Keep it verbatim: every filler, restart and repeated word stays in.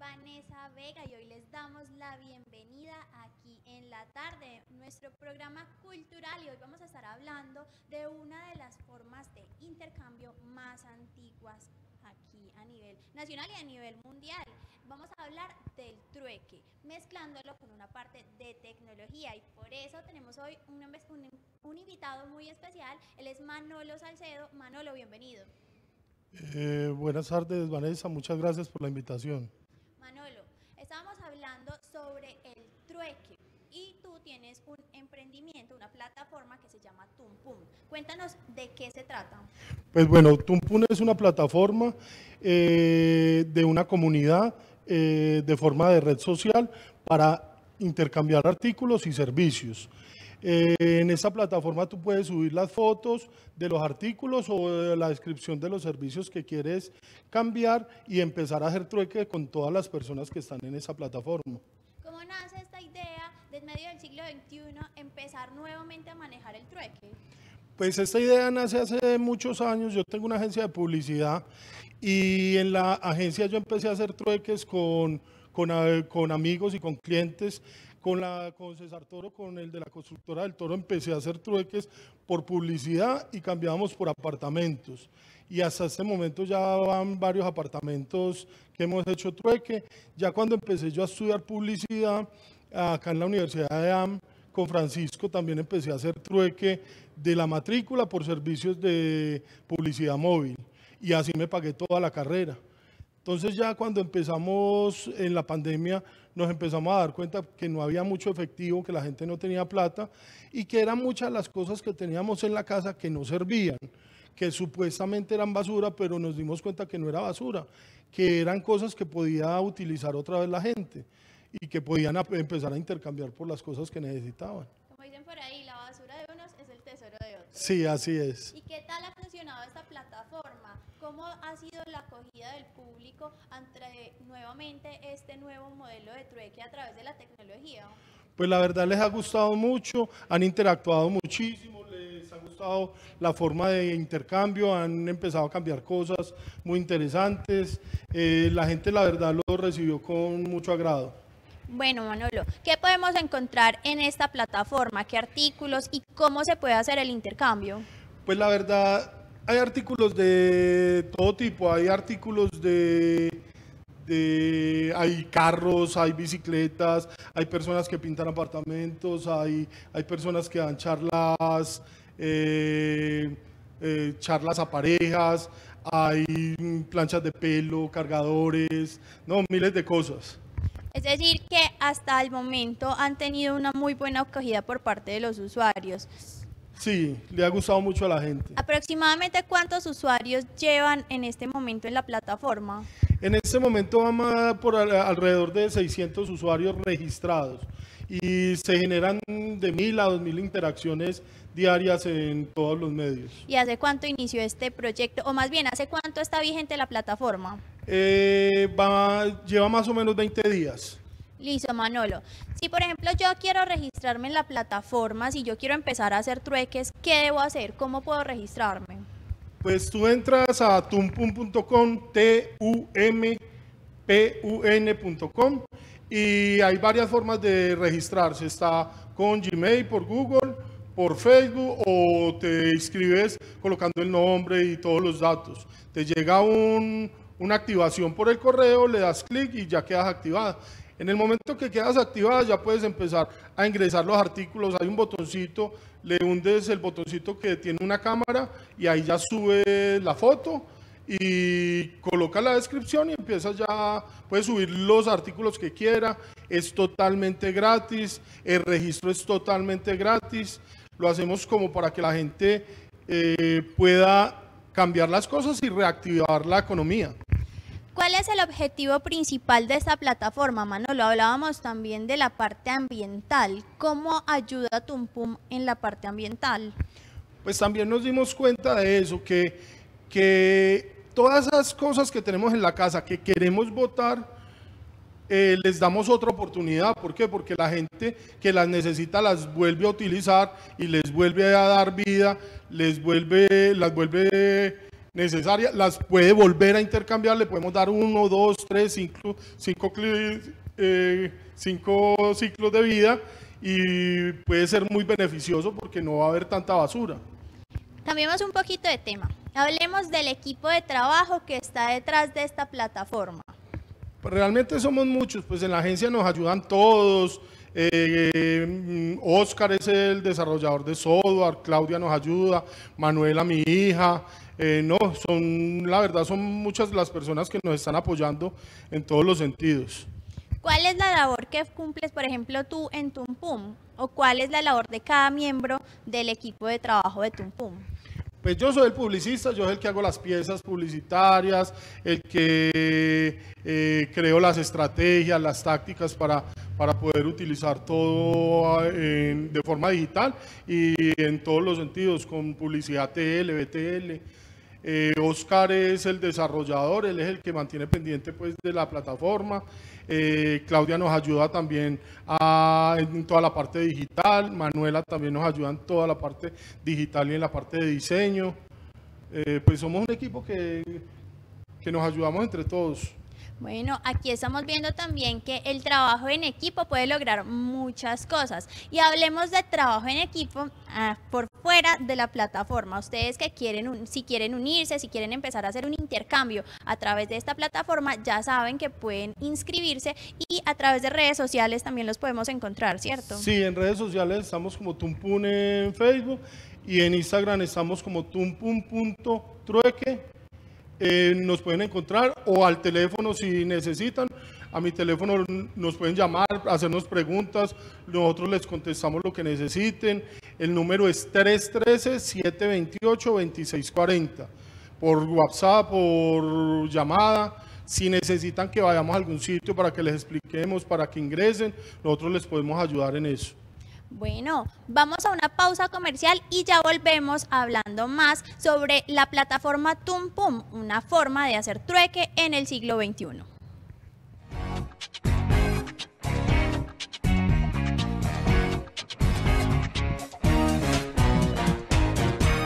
Vanessa Vega y hoy les damos la bienvenida aquí en la tarde, nuestro programa cultural, y hoy vamos a estar hablando de una de las formas de intercambio más antiguas aquí a nivel nacional y a nivel mundial. Vamos a hablar del trueque, mezclándolo con una parte de tecnología, y por eso tenemos hoy un, un, un invitado muy especial. Él es Manolo Salcedo. Manolo, bienvenido. Eh, buenas tardes, Vanessa, muchas gracias por la invitación. Manolo, estábamos hablando sobre el trueque y tú tienes un emprendimiento, una plataforma que se llama Tumpum. Cuéntanos de qué se trata. Pues bueno, Tumpum es una plataforma eh, de una comunidad eh, de forma de red social para intercambiar artículos y servicios. Eh, en esta plataforma tú puedes subir las fotos de los artículos o la descripción de los servicios que quieres cambiar y empezar a hacer trueque con todas las personas que están en esa plataforma. ¿Cómo nace esta idea de en medio del siglo veintiuno empezar nuevamente a manejar el trueque? Pues esta idea nace hace muchos años. Yo tengo una agencia de publicidad y en la agencia yo empecé a hacer trueques con, con, con amigos y con clientes. Con, la, con César Toro, con el de la constructora del Toro, empecé a hacer trueques por publicidad y cambiábamos por apartamentos. Y hasta este momento ya van varios apartamentos que hemos hecho trueque. Ya cuando empecé yo a estudiar publicidad, acá en la Universidad de A M, con Francisco también empecé a hacer trueque de la matrícula por servicios de publicidad móvil. Y así me pagué toda la carrera. Entonces ya cuando empezamos en la pandemia nos empezamos a dar cuenta que no había mucho efectivo, que la gente no tenía plata y que eran muchas las cosas que teníamos en la casa que no servían, que supuestamente eran basura, pero nos dimos cuenta que no era basura, que eran cosas que podía utilizar otra vez la gente y que podían empezar a intercambiar por las cosas que necesitaban. Como dicen por ahí, la basura de unos es el tesoro de otros. Sí, así es. ¿Y qué tal ha funcionado esta plataforma? ¿Cómo ha sido la acogida del público ante nuevamente este nuevo modelo de trueque a través de la tecnología? Pues la verdad les ha gustado mucho, han interactuado muchísimo, les ha gustado la forma de intercambio, han empezado a cambiar cosas muy interesantes, eh, la gente la verdad lo recibió con mucho agrado. Bueno, Manolo, ¿qué podemos encontrar en esta plataforma? ¿Qué artículos y cómo se puede hacer el intercambio? Pues la verdad, hay artículos de todo tipo, hay artículos de, de hay carros, hay bicicletas, hay personas que pintan apartamentos, hay, hay personas que dan charlas, eh, eh, charlas a parejas, hay planchas de pelo, cargadores, no, miles de cosas. Es decir, que hasta el momento han tenido una muy buena acogida por parte de los usuarios. Sí, le ha gustado mucho a la gente. ¿Aproximadamente cuántos usuarios llevan en este momento en la plataforma? En este momento vamos por alrededor de seiscientos usuarios registrados y se generan de mil a dos mil interacciones diarias en todos los medios. ¿Y hace cuánto inició este proyecto? O más bien, ¿hace cuánto está vigente la plataforma? Eh, va, lleva más o menos veinte días. Listo, Manolo. Si por ejemplo yo quiero registrarme en la plataforma, si yo quiero empezar a hacer trueques, ¿qué debo hacer? ¿Cómo puedo registrarme? Pues tú entras a tumpum punto com, T U M P U N punto com, y hay varias formas de registrarse. Está con Gmail, por Google, por Facebook, o te inscribes colocando el nombre y todos los datos. Te llega un, una activación por el correo, le das clic y ya quedas activada. En el momento que quedas activada ya puedes empezar a ingresar los artículos. Hay un botoncito, le hundes el botoncito que tiene una cámara y ahí ya subes la foto y colocas la descripción y empiezas ya, puedes subir los artículos que quiera. Es totalmente gratis, el registro es totalmente gratis. Lo hacemos como para que la gente eh, pueda cambiar las cosas y reactivar la economía. ¿Cuál es el objetivo principal de esta plataforma, Manolo? Hablábamos también de la parte ambiental. ¿Cómo ayuda Tumpum en la parte ambiental? Pues también nos dimos cuenta de eso, que, que todas esas cosas que tenemos en la casa que queremos botar, eh, les damos otra oportunidad. ¿Por qué? Porque la gente que las necesita las vuelve a utilizar y les vuelve a dar vida, les vuelve, las vuelve necesarias, las puede volver a intercambiar, le podemos dar uno, dos, tres, cinco, cinco, eh, cinco ciclos de vida y puede ser muy beneficioso porque no va a haber tanta basura. Cambiemos un poquito de tema. Hablemos del equipo de trabajo que está detrás de esta plataforma. Realmente somos muchos, pues en la agencia nos ayudan todos. Eh, Oscar es el desarrollador de software, Claudia nos ayuda, Manuela, mi hija. Eh, no, son, la verdad son muchas las personas que nos están apoyando en todos los sentidos. ¿Cuál es la labor que cumples, por ejemplo, tú en Tumpum? ¿O cuál es la labor de cada miembro del equipo de trabajo de Tumpum? Pues yo soy el publicista, yo soy el que hago las piezas publicitarias, el que eh, creo las estrategias, las tácticas para, para poder utilizar todo en, de forma digital y en todos los sentidos, con publicidad T L, B T L. Eh, Oscar es el desarrollador, él es el que mantiene pendiente pues, de la plataforma. Eh, Claudia nos ayuda también a, en toda la parte digital, Manuela también nos ayuda en toda la parte digital y en la parte de diseño. Eh, pues somos un equipo que, que nos ayudamos entre todos. Bueno, aquí estamos viendo también que el trabajo en equipo puede lograr muchas cosas. Y hablemos de trabajo en equipo ah, por fuera de la plataforma. Ustedes que quieren, si quieren unirse, si quieren empezar a hacer un intercambio a través de esta plataforma, ya saben que pueden inscribirse y a través de redes sociales también los podemos encontrar, ¿cierto? Sí, en redes sociales estamos como Tumpum en Facebook y en Instagram estamos como tumpum punto trueque. Eh, nos pueden encontrar o al teléfono si necesitan, a mi teléfono nos pueden llamar, hacernos preguntas, nosotros les contestamos lo que necesiten. El número es tres uno tres, siete dos ocho, dos seis cuatro cero, por WhatsApp, por llamada. Si necesitan que vayamos a algún sitio para que les expliquemos, para que ingresen, nosotros les podemos ayudar en eso. Bueno, vamos a una pausa comercial y ya volvemos hablando más sobre la plataforma Tumpum, una forma de hacer trueque en el siglo veintiuno.